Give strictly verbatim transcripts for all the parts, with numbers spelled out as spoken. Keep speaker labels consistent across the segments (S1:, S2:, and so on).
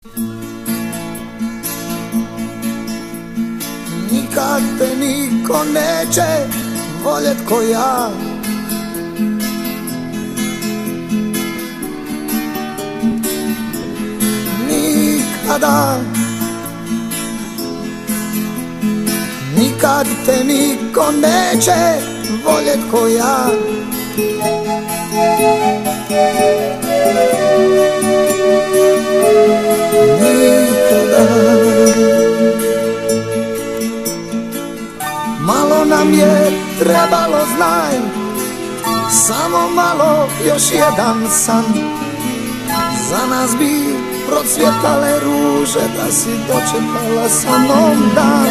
S1: Nikad te niko neće voljet ko ja. Nikada, nikad te niko neće voljet ko ja. Nikada. Malo nam je trebalo, znaj, samo malo, još jedan san. Za nas bi procvjetale ruže da si dočekala sa mnom dan.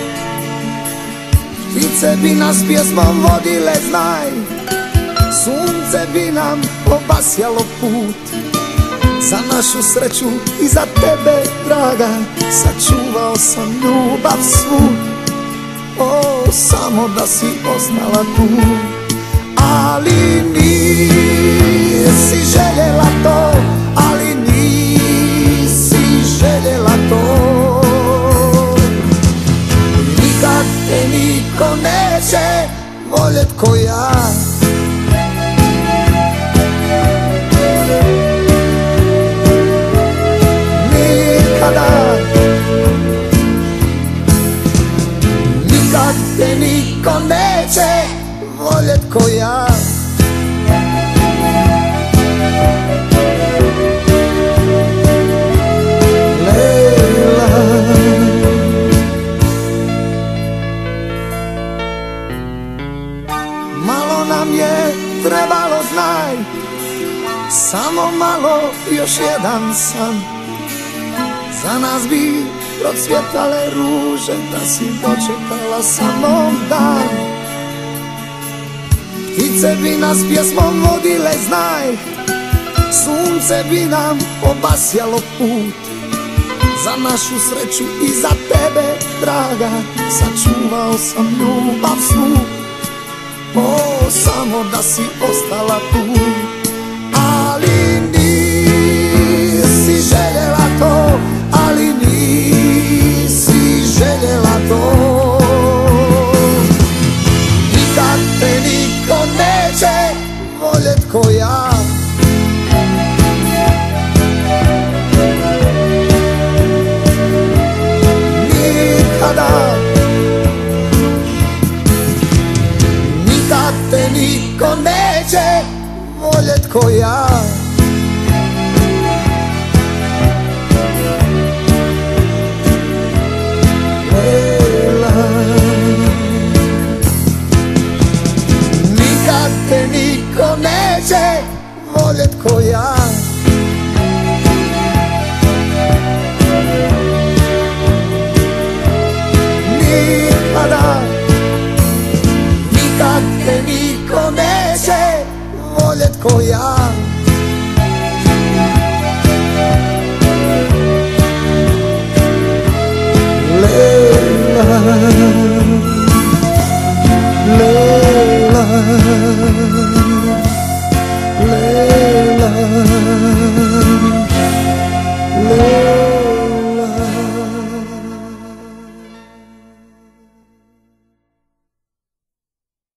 S1: Ptice bi nas pjesmom vodile, znaj, sunce bi nam obasjalo put. Za našu sreću i za tebe, draga, sačuvao sam ljubav svu. O, samo da si ostala tu. Ali nisi željela to, ali nisi željela to. Nikad te niko neće voljet ko ja. Nikada. Nikad te niko neće voljet ko ja. Lejla. Malo nam je trebalo, znaj, samo malo, još jedan san. Za nas bi procvjetale ruže da si dočekala sa mnom dan. Ptice bi nas pjesmom vodile, znaj, sunce bi nam obasjalo put. Za našu sreću i za tebe, draga, sačuvao sam ljubav svu. O, samo da si ostala tu. Ali nisi željela to, ali nisi željela to. Nikad te niko neće voljet ko ja. Nikada. Nikad te niko neće voljet ko ja. Nikad te niko neće voljet ko ja. Nikada. Nikad te niko neće voljet ko ja.